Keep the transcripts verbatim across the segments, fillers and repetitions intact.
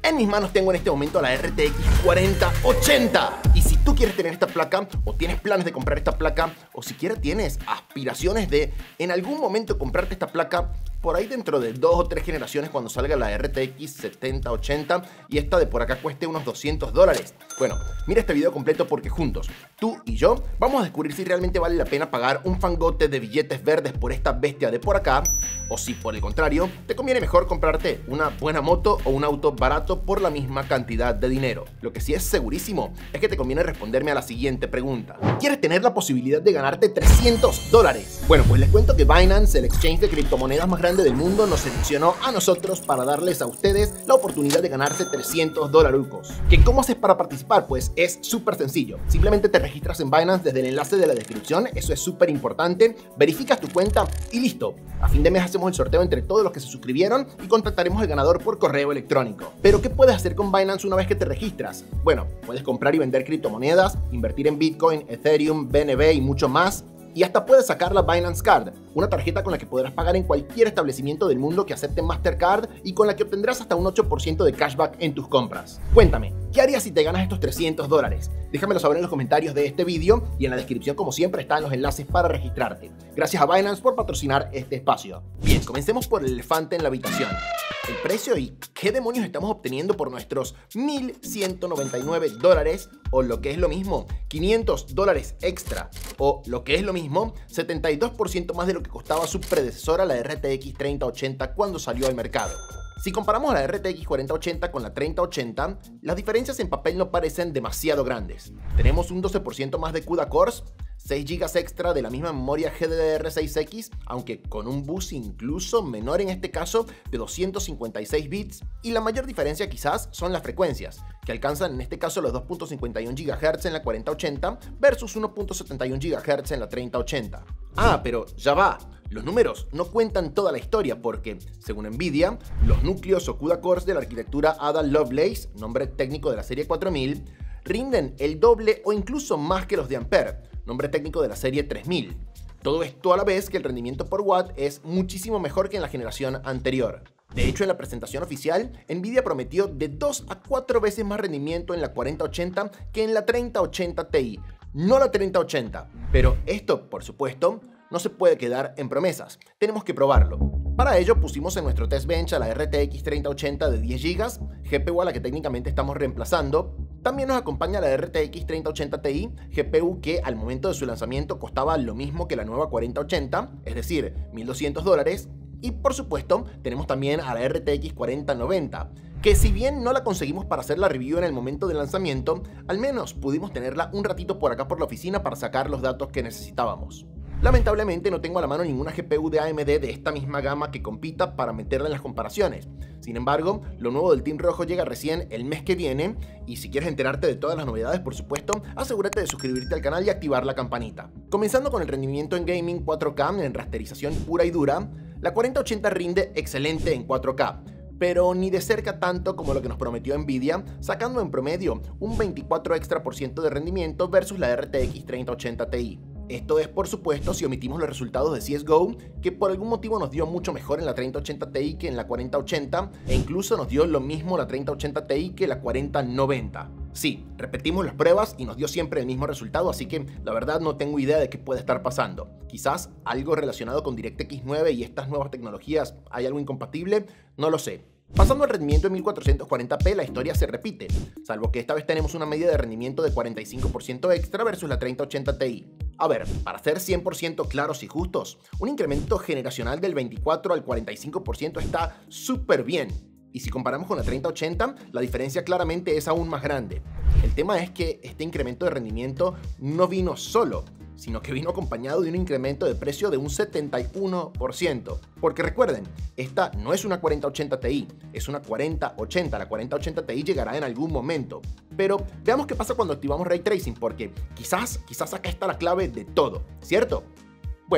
En mis manos tengo en este momento la R T X cuarenta ochenta. Y si tú quieres tener esta placa, o tienes planes de comprar esta placa, o siquiera tienes aspiraciones de en algún momento comprarte esta placa, por ahí dentro de dos o tres generaciones cuando salga la R T X setenta ochenta y esta de por acá cueste unos doscientos dólares. Bueno, mira este video completo porque juntos, tú y yo, vamos a descubrir si realmente vale la pena pagar un fangote de billetes verdes por esta bestia de por acá, o si por el contrario, te conviene mejor comprarte una buena moto o un auto barato por la misma cantidad de dinero. Lo que sí es segurísimo es que te conviene responderme a la siguiente pregunta. ¿Quieres tener la posibilidad de ganarte trescientos dólares? Bueno, pues les cuento que Binance, el exchange de criptomonedas más grande del mundo, nos seleccionó a nosotros para darles a ustedes la oportunidad de ganarse trescientos dolarucos. ¿Que cómo haces para participar? Pues es súper sencillo. Simplemente te registras en Binance desde el enlace de la descripción, eso es súper importante, verificas tu cuenta y listo. A fin de mes hacemos el sorteo entre todos los que se suscribieron y contactaremos al ganador por correo electrónico. ¿Pero qué puedes hacer con Binance una vez que te registras? Bueno, puedes comprar y vender criptomonedas, invertir en Bitcoin, Ethereum, B N B y mucho más. Y hasta puedes sacar la Binance Card, una tarjeta con la que podrás pagar en cualquier establecimiento del mundo que acepte Mastercard y con la que obtendrás hasta un ocho por ciento de cashback en tus compras. Cuéntame, ¿qué harías si te ganas estos trescientos dólares? Déjamelo saber en los comentarios de este vídeo y en la descripción, como siempre, están los enlaces para registrarte. Gracias a Binance por patrocinar este espacio. Bien, comencemos por el elefante en la habitación. El precio y qué demonios estamos obteniendo por nuestros mil ciento noventa y nueve dólares, o lo que es lo mismo, quinientos dólares extra, o lo que es lo mismo, setenta y dos por ciento más de lo que costaba su predecesora, la R T X treinta ochenta, cuando salió al mercado. Si comparamos la R T X cuarenta ochenta con la treinta ochenta, las diferencias en papel no parecen demasiado grandes. Tenemos un doce por ciento más de CUDA cores, seis gigas extra de la misma memoria G D D R seis X, aunque con un bus incluso menor en este caso de doscientos cincuenta y seis bits, y la mayor diferencia quizás son las frecuencias, que alcanzan en este caso los dos punto cincuenta y uno gigahertz en la cuarenta ochenta versus uno punto setenta y uno gigahertz en la treinta ochenta. Ah, pero ya va. Los números no cuentan toda la historia porque, según Nvidia, los núcleos o CUDA cores de la arquitectura Ada Lovelace, nombre técnico de la serie cuatro mil, rinden el doble o incluso más que los de Ampere, nombre técnico de la serie tres mil. Todo esto a la vez que el rendimiento por watt es muchísimo mejor que en la generación anterior. De hecho, en la presentación oficial, Nvidia prometió de dos a cuatro veces más rendimiento en la cuarenta ochenta que en la treinta ochenta Ti, no la treinta ochenta. Pero esto, por supuesto, no se puede quedar en promesas, tenemos que probarlo. Para ello pusimos en nuestro test bench a la R T X treinta ochenta de diez gigas, G P U a la que técnicamente estamos reemplazando. También nos acompaña la R T X treinta ochenta Ti, G P U que al momento de su lanzamiento costaba lo mismo que la nueva cuarenta ochenta, es decir, mil doscientos dólares. Y por supuesto, tenemos también a la R T X cuarenta noventa, que si bien no la conseguimos para hacer la review en el momento del lanzamiento, al menos pudimos tenerla un ratito por acá por la oficina para sacar los datos que necesitábamos. Lamentablemente no tengo a la mano ninguna G P U de A M D de esta misma gama que compita para meterla en las comparaciones. Sin embargo, lo nuevo del Team Rojo llega recién el mes que viene y si quieres enterarte de todas las novedades, por supuesto, asegúrate de suscribirte al canal y activar la campanita. Comenzando con el rendimiento en gaming cuatro K en rasterización pura y dura, la cuarenta ochenta rinde excelente en cuatro K, pero ni de cerca tanto como lo que nos prometió Nvidia, sacando en promedio un veinticuatro extra por ciento de rendimiento versus la R T X treinta ochenta Ti. Esto es, por supuesto, si omitimos los resultados de C S G O, que por algún motivo nos dio mucho mejor en la treinta ochenta Ti que en la cuarenta ochenta, e incluso nos dio lo mismo la treinta ochenta Ti que la cuarenta noventa. Sí, repetimos las pruebas y nos dio siempre el mismo resultado, así que la verdad no tengo idea de qué puede estar pasando. Quizás algo relacionado con DirectX nueve y estas nuevas tecnologías, ¿hay algo incompatible? No lo sé. Pasando al rendimiento en mil cuatrocientos cuarenta p, la historia se repite, salvo que esta vez tenemos una media de rendimiento de cuarenta y cinco por ciento extra versus la treinta ochenta Ti. A ver, para ser cien por ciento claros y justos, un incremento generacional del veinticuatro al cuarenta y cinco por ciento está súper bien. Y si comparamos con la treinta ochenta, la diferencia claramente es aún más grande. El tema es que este incremento de rendimiento no vino solo, sino que vino acompañado de un incremento de precio de un setenta y uno por ciento. Porque recuerden, esta no es una cuarenta ochenta Ti, es una cuarenta ochenta. La cuarenta ochenta Ti llegará en algún momento. Pero veamos qué pasa cuando activamos Ray Tracing, porque quizás, quizás acá está la clave de todo, ¿cierto? Bueno,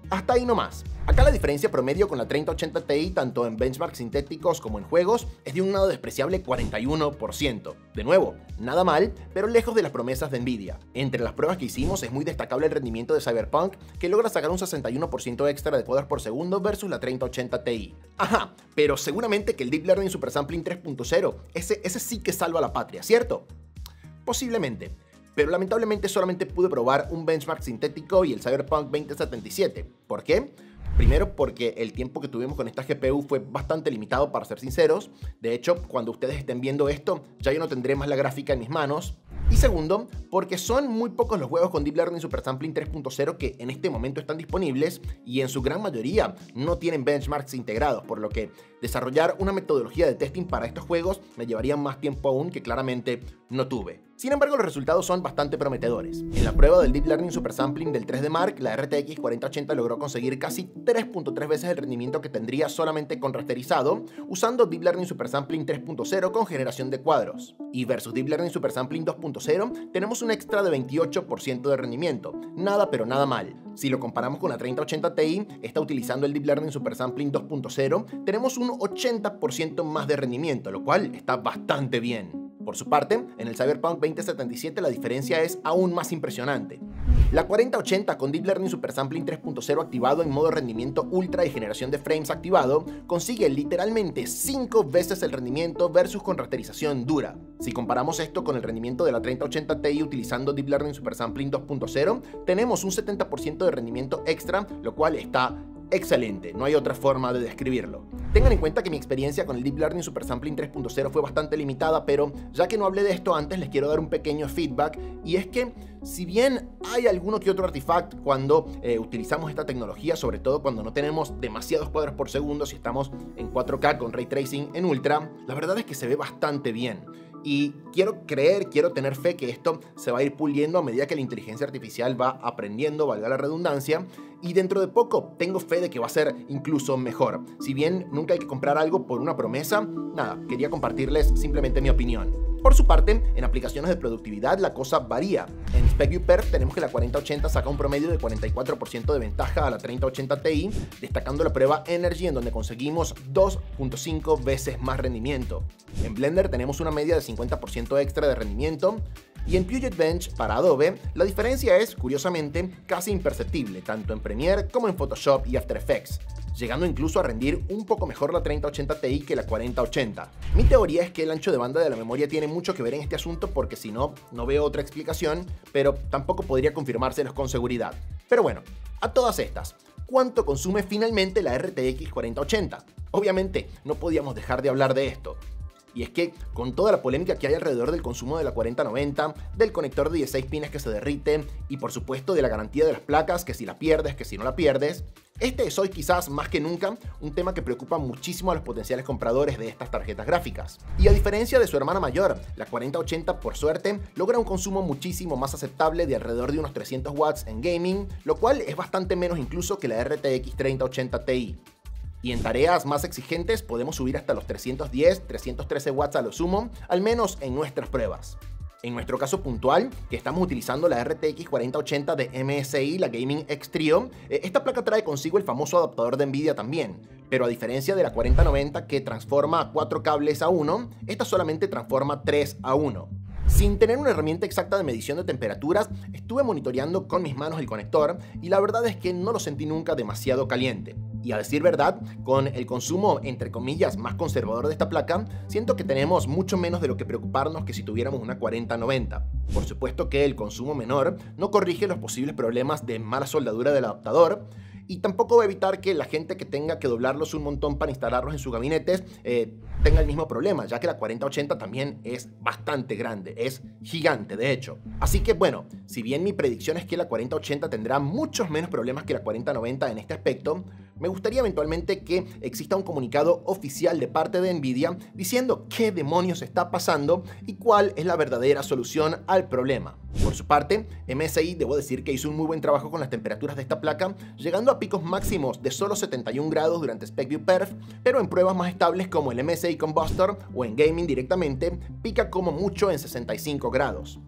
Hasta ahí nomás. Acá la diferencia promedio con la treinta ochenta Ti, tanto en benchmarks sintéticos como en juegos, es de un nada despreciable cuarenta y uno por ciento. De nuevo, nada mal, pero lejos de las promesas de Nvidia. Entre las pruebas que hicimos es muy destacable el rendimiento de Cyberpunk, que logra sacar un sesenta y uno por ciento extra de cuadros por segundo versus la treinta ochenta Ti. Ajá, pero seguramente que el Deep Learning Super Sampling tres punto cero, ese, ese sí que salva a la patria, ¿cierto? Posiblemente. Pero lamentablemente solamente pude probar un benchmark sintético y el Cyberpunk veinte setenta y siete. ¿Por qué? Primero porque el tiempo que tuvimos con esta G P U fue bastante limitado, para ser sinceros. De hecho, cuando ustedes estén viendo esto, ya yo no tendré más la gráfica en mis manos. Y segundo, porque son muy pocos los juegos con Deep Learning Super Sampling tres punto cero que en este momento están disponibles y en su gran mayoría no tienen benchmarks integrados, por lo que desarrollar una metodología de testing para estos juegos me llevaría más tiempo aún, que claramente no tuve. Sin embargo, los resultados son bastante prometedores. En la prueba del Deep Learning Super Sampling del tres D Mark, la R T X cuarenta ochenta logró conseguir casi tres punto tres veces el rendimiento que tendría solamente con rasterizado, usando Deep Learning Super Sampling tres punto cero con generación de cuadros. Y versus Deep Learning Super Sampling dos punto cero, tenemos un extra de veintiocho por ciento de rendimiento. Nada pero nada mal. Si lo comparamos con la treinta ochenta Ti, está utilizando el Deep Learning Super Sampling dos punto cero, tenemos un ochenta por ciento más de rendimiento, lo cual está bastante bien. Por su parte, en el Cyberpunk veinte setenta y siete la diferencia es aún más impresionante. La cuarenta ochenta con Deep Learning Super Sampling tres punto cero activado en modo rendimiento ultra y generación de frames activado, consigue literalmente cinco veces el rendimiento versus con rasterización dura. Si comparamos esto con el rendimiento de la treinta ochenta Ti utilizando Deep Learning Super Sampling dos punto cero, tenemos un setenta por ciento de rendimiento extra, lo cual está excelente, no hay otra forma de describirlo. Tengan en cuenta que mi experiencia con el Deep Learning Super Sampling tres punto cero fue bastante limitada, pero ya que no hablé de esto antes, les quiero dar un pequeño feedback, y es que si bien hay alguno que otro artifact cuando eh, utilizamos esta tecnología, sobre todo cuando no tenemos demasiados cuadros por segundo, si estamos en cuatro K con Ray Tracing en Ultra, la verdad es que se ve bastante bien. Y quiero creer, quiero tener fe que esto se va a ir puliendo a medida que la inteligencia artificial va aprendiendo, valga la redundancia, y dentro de poco tengo fe de que va a ser incluso mejor. Si bien nunca hay que comprar algo por una promesa, nada, quería compartirles simplemente mi opinión. Por su parte, en aplicaciones de productividad la cosa varía. En SpecViewPerf tenemos que la cuarenta ochenta saca un promedio de cuarenta y cuatro por ciento de ventaja a la treinta ochenta Ti, destacando la prueba Energy en donde conseguimos dos punto cinco veces más rendimiento. En Blender tenemos una media de cincuenta por ciento extra de rendimiento. Y en Puget Bench para Adobe, la diferencia es, curiosamente, casi imperceptible, tanto en Premiere como en Photoshop y After Effects, llegando incluso a rendir un poco mejor la treinta ochenta Ti que la cuarenta ochenta. Mi teoría es que el ancho de banda de la memoria tiene mucho que ver en este asunto, porque si no, no veo otra explicación, pero tampoco podría confirmárselos con seguridad. Pero bueno, a todas estas, ¿cuánto consume finalmente la R T X cuarenta ochenta? Obviamente, no podíamos dejar de hablar de esto. Y es que, con toda la polémica que hay alrededor del consumo de la cuarenta noventa, del conector de dieciséis pines que se derrite, y por supuesto de la garantía de las placas, que si la pierdes, que si no la pierdes, este es hoy quizás más que nunca un tema que preocupa muchísimo a los potenciales compradores de estas tarjetas gráficas. Y a diferencia de su hermana mayor, la cuarenta ochenta por suerte logra un consumo muchísimo más aceptable de alrededor de unos trescientos watts en gaming, lo cual es bastante menos incluso que la R T X treinta ochenta Ti. Y en tareas más exigentes podemos subir hasta los trescientos diez, trescientos trece watts a lo sumo, al menos en nuestras pruebas. En nuestro caso puntual, que estamos utilizando la R T X cuarenta ochenta de M S I, la Gaming X Trio, esta placa trae consigo el famoso adaptador de Nvidia también. Pero a diferencia de la cuarenta noventa que transforma cuatro cables a uno, esta solamente transforma tres a uno. Sin tener una herramienta exacta de medición de temperaturas, estuve monitoreando con mis manos el conector y la verdad es que no lo sentí nunca demasiado caliente. Y a decir verdad, con el consumo entre comillas más conservador de esta placa, siento que tenemos mucho menos de lo que preocuparnos que si tuviéramos una cuarenta noventa. Por supuesto que el consumo menor no corrige los posibles problemas de mala soldadura del adaptador, y tampoco va a evitar que la gente que tenga que doblarlos un montón para instalarlos en sus gabinetes eh, tenga el mismo problema, ya que la cuarenta ochenta también es bastante grande, es gigante de hecho. Así que bueno, si bien mi predicción es que la cuarenta ochenta tendrá muchos menos problemas que la cuarenta noventa en este aspecto, me gustaría eventualmente que exista un comunicado oficial de parte de Nvidia diciendo qué demonios está pasando y cuál es la verdadera solución al problema. Por su parte, M S I debo decir que hizo un muy buen trabajo con las temperaturas de esta placa, llegando a picos máximos de solo setenta y un grados durante SpecViewPerf, pero en pruebas más estables como el M S I Combustor o en gaming directamente, pica como mucho en sesenta y cinco grados.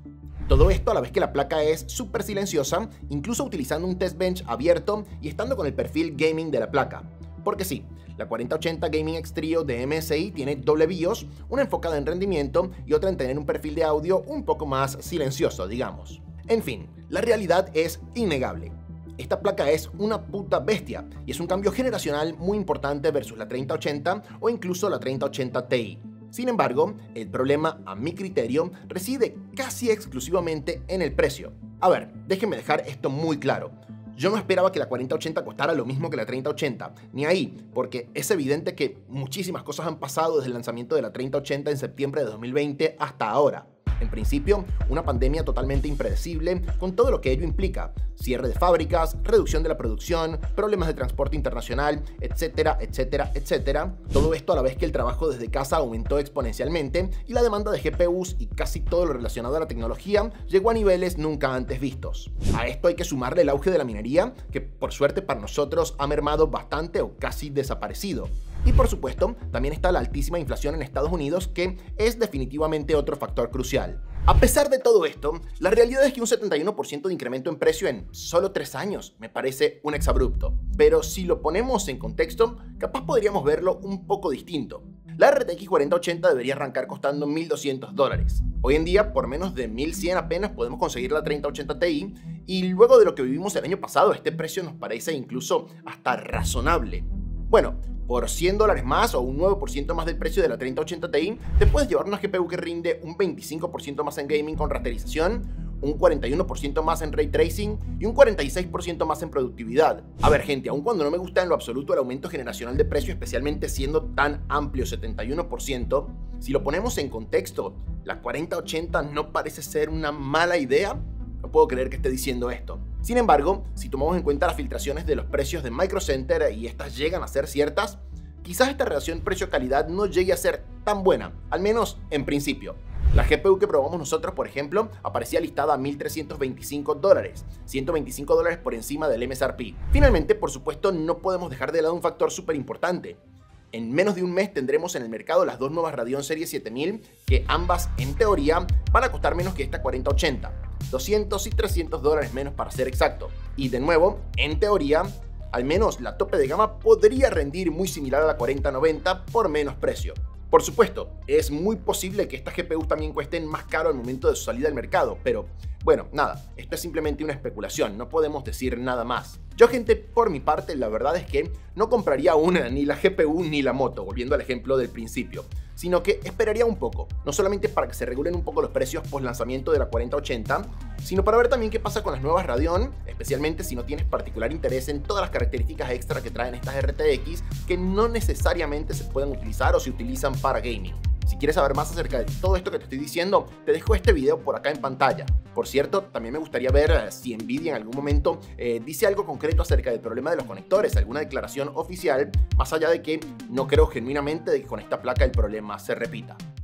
Todo esto a la vez que la placa es súper silenciosa, incluso utilizando un test bench abierto y estando con el perfil gaming de la placa. Porque sí, la cuarenta ochenta Gaming X Trio de M S I tiene doble BIOS, una enfocada en rendimiento y otra en tener un perfil de audio un poco más silencioso, digamos. En fin, la realidad es innegable. Esta placa es una puta bestia y es un cambio generacional muy importante versus la treinta ochenta o incluso la treinta ochenta Ti. Sin embargo, el problema, a mi criterio, reside casi exclusivamente en el precio. A ver, déjenme dejar esto muy claro. Yo no esperaba que la cuarenta ochenta costara lo mismo que la treinta ochenta, ni ahí, porque es evidente que muchísimas cosas han pasado desde el lanzamiento de la treinta ochenta en septiembre de dos mil veinte hasta ahora. En principio, una pandemia totalmente impredecible con todo lo que ello implica. Cierre de fábricas, reducción de la producción, problemas de transporte internacional, etcétera, etcétera, etcétera. Todo esto a la vez que el trabajo desde casa aumentó exponencialmente y la demanda de G P Us y casi todo lo relacionado a la tecnología llegó a niveles nunca antes vistos. A esto hay que sumarle el auge de la minería, que por suerte para nosotros ha mermado bastante o casi desaparecido. Y por supuesto, también está la altísima inflación en Estados Unidos, que es definitivamente otro factor crucial. A pesar de todo esto, la realidad es que un setenta y uno por ciento de incremento en precio en solo tres años me parece un exabrupto. Pero si lo ponemos en contexto, capaz podríamos verlo un poco distinto. La R T X cuarenta ochenta debería arrancar costando mil doscientos dólares. Hoy en día, por menos de mil cien apenas podemos conseguir la treinta ochenta Ti, y luego de lo que vivimos el año pasado, este precio nos parece incluso hasta razonable. Bueno, por cien dólares más o un nueve por ciento más del precio de la treinta ochenta Ti, te puedes llevar una G P U que rinde un veinticinco por ciento más en gaming con rasterización, un cuarenta y uno por ciento más en ray tracing y un cuarenta y seis por ciento más en productividad. A ver, gente, aun cuando no me gusta en lo absoluto el aumento generacional de precio, especialmente siendo tan amplio setenta y uno por ciento, si lo ponemos en contexto, la cuarenta ochenta no parece ser una mala idea. No puedo creer que esté diciendo esto. Sin embargo, si tomamos en cuenta las filtraciones de los precios de Micro Center y estas llegan a ser ciertas, quizás esta relación precio-calidad no llegue a ser tan buena, al menos en principio. La G P U que probamos nosotros, por ejemplo, aparecía listada a mil trescientos veinticinco dólares, ciento veinticinco dólares por encima del M S R P. Finalmente, por supuesto, no podemos dejar de lado un factor súper importante. En menos de un mes tendremos en el mercado las dos nuevas Radeon Serie siete mil, que ambas, en teoría, van a costar menos que esta cuarenta ochenta. doscientos y trescientos dólares menos para ser exacto. Y de nuevo, en teoría, al menos la tope de gama podría rendir muy similar a la cuarenta noventa por menos precio. Por supuesto, es muy posible que estas G P Us también cuesten más caro al momento de su salida al mercado, pero bueno, nada, esto es simplemente una especulación, no podemos decir nada más. Yo, gente, por mi parte, la verdad es que no compraría una, ni la G P U ni la moto, volviendo al ejemplo del principio, sino que esperaría un poco, no solamente para que se regulen un poco los precios post lanzamiento de la cuarenta ochenta, sino para ver también qué pasa con las nuevas Radeon, especialmente si no tienes particular interés en todas las características extra que traen estas R T X, que no necesariamente se pueden utilizar o se utilizan para gaming. Si quieres saber más acerca de todo esto que te estoy diciendo, te dejo este video por acá en pantalla. Por cierto, también me gustaría ver si Nvidia en algún momento eh, dice algo concreto acerca del problema de los conectores, alguna declaración oficial, más allá de que no creo genuinamente de que con esta placa el problema se repita.